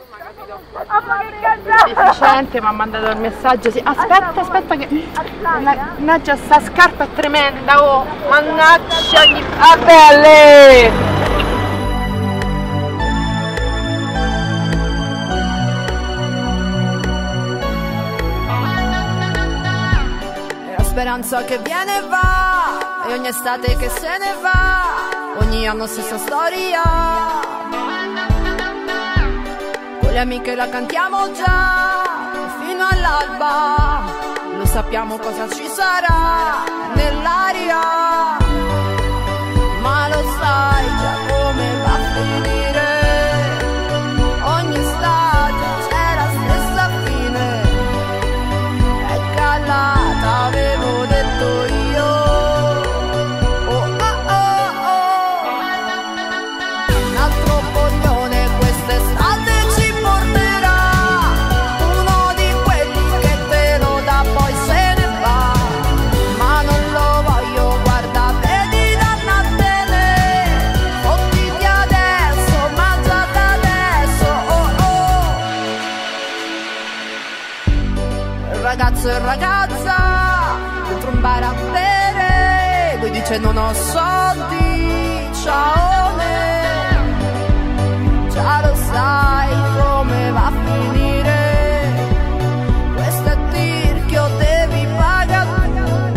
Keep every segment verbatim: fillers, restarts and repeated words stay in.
Deficiente, mi ha mandato il messaggio. Sì. Aspetta, aspetta che. Mannaggia, sta scarpa è tremenda, oh! Mannaggia ogni. Ah, belle! Speranza che viene e va, e ogni estate che se ne va, ogni anno stessa storia. Con le amiche la cantiamo già, fino all'alba, lo sappiamo cosa ci sarà nell'aria. Ma lo sai già come va a finire, ogni estate c'è la stessa fine, è calata, avevo detto io. Oh oh oh oh, un altro coglione quest'estate ci porterà, uno di quelli che te lo dà poi se ne va, ma non lo voglio, guarda, vedi dannatene, fottiti adesso, mangia da adesso. Oh oh, il ragazzo e ragazza dentro un bar a bere, lui dice non ho soldi, ciao ne. Già lo sai come va a finire, questo è tirchio, devi pagare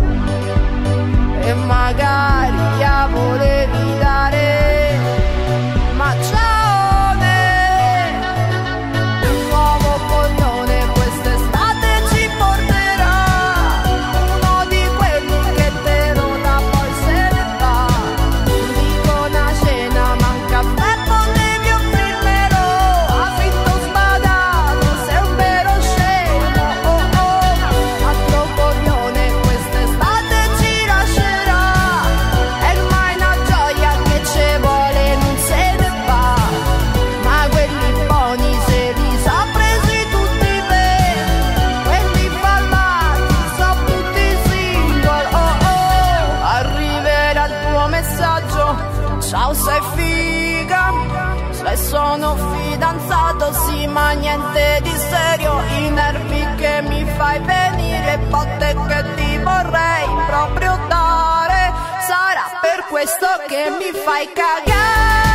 e magari gliela volevi dare, ma ciao ne. Un nuovo coglione quest'estate ci porterà, uno di quelli che te lo dà poi se ne va. Dico una cena, ma un caffè potevi offrirmelo, ha finto sbadato, sei un vero scemo. Oh oh, altro coglione quest'estate ci lascerà, è ormai una gioia che ci vuole, non se ne va, ma quelli buoni se li sa presi tutti bene, quelli ballati so tutti single. Oh oh, arriverà il tuo messaggio, ciao sei figa, sai sono fidanzato, sì ma niente di serio, i nervi che mi fai venire, botte che ti vorrei proprio dare, sarà per questo che mi fai cagare.